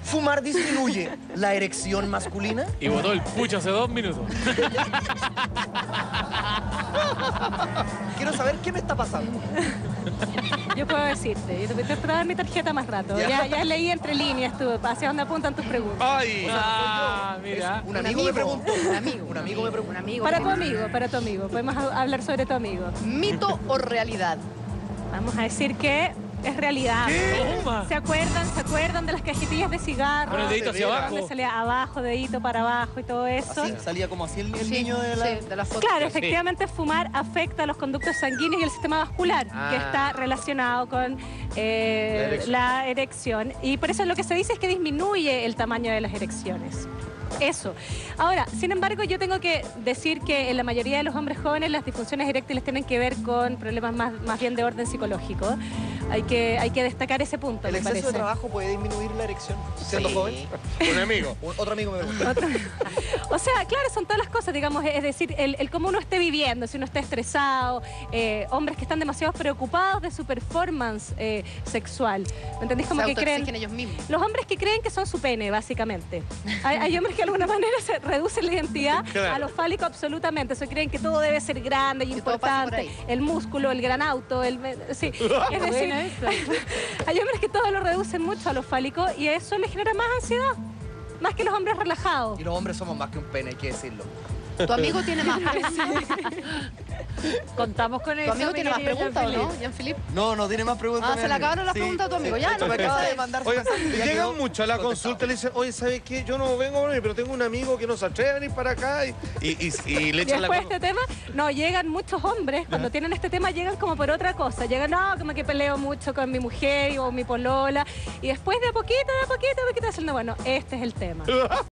¿Fumar disminuye la erección masculina? Y botó el pucho hace 2 minutos. Quiero saber qué me está pasando. Yo puedo decirte, yo te voy a dar mi tarjeta más rato. Ya leí entre líneas hacia dónde apuntan tus preguntas. ¡Ay! Mira. Un amigo me preguntó. Un amigo. Un amigo me preguntó. Un amigo. Para tu amigo. Podemos hablar sobre tu amigo. ¿Mito o realidad? Vamos a decir que es realidad. Toma. ¿Se acuerdan de las cajetillas de cigarros? Con el dedito hacia abajo. Donde salía abajo, dedito para abajo y todo eso. Así, salía como así el Sí, niño de la... sí, de la foto. Claro, efectivamente fumar afecta a los conductos sanguíneos y el sistema vascular, que está relacionado con la erección. Y por eso lo que se dice es que disminuye el tamaño de las erecciones. Eso. Ahora, sin embargo, yo tengo que decir que en la mayoría de los hombres jóvenes las disfunciones eréctiles tienen que ver con problemas más bien de orden psicológico. Hay que destacar ese punto, ¿El me exceso parece. de trabajo puede disminuir la erección siendo joven? Un amigo. Otro amigo me preguntó. O sea, claro, son todas las cosas, digamos, es decir, el cómo uno esté viviendo, si uno está estresado, hombres que están demasiado preocupados de su performance sexual. ¿Me entendés? Como que creen... ellos mismos. Los hombres que creen que son su pene, básicamente. Hay hombres que de alguna manera se reducen la identidad a lo fálico absolutamente. Eso creen que todo debe ser grande y Que todo pasa por importante. ahí. El músculo, el gran auto, sí. Es decir, hay hombres que todo lo reducen mucho a lo fálico y eso les genera más ansiedad. Más que los hombres relajados. Y los hombres somos más que un pene, hay que decirlo. ¿Tu amigo tiene más preguntas? Contamos con eso. ¿Tu amigo mi tiene más querido preguntas o no, Jean-Philippe. Jean-Philippe? No tiene más preguntas. Ah, se le acabaron las preguntas a tu amigo. Ya, no me me acaba acaba de mandar su Oiga, mensaje y ya quedó llegan mucho a la contestado. consulta y le dicen, oye, ¿sabes qué? Yo no vengo a venir, pero tengo un amigo que no se atreve a venir para acá y le Y echan la después de este tema, no, llegan muchos hombres, cuando tienen este tema llegan como por otra cosa. Llegan, no, como que peleo mucho con mi mujer o mi polola. Y después de a poquito, diciendo, bueno, este es el tema.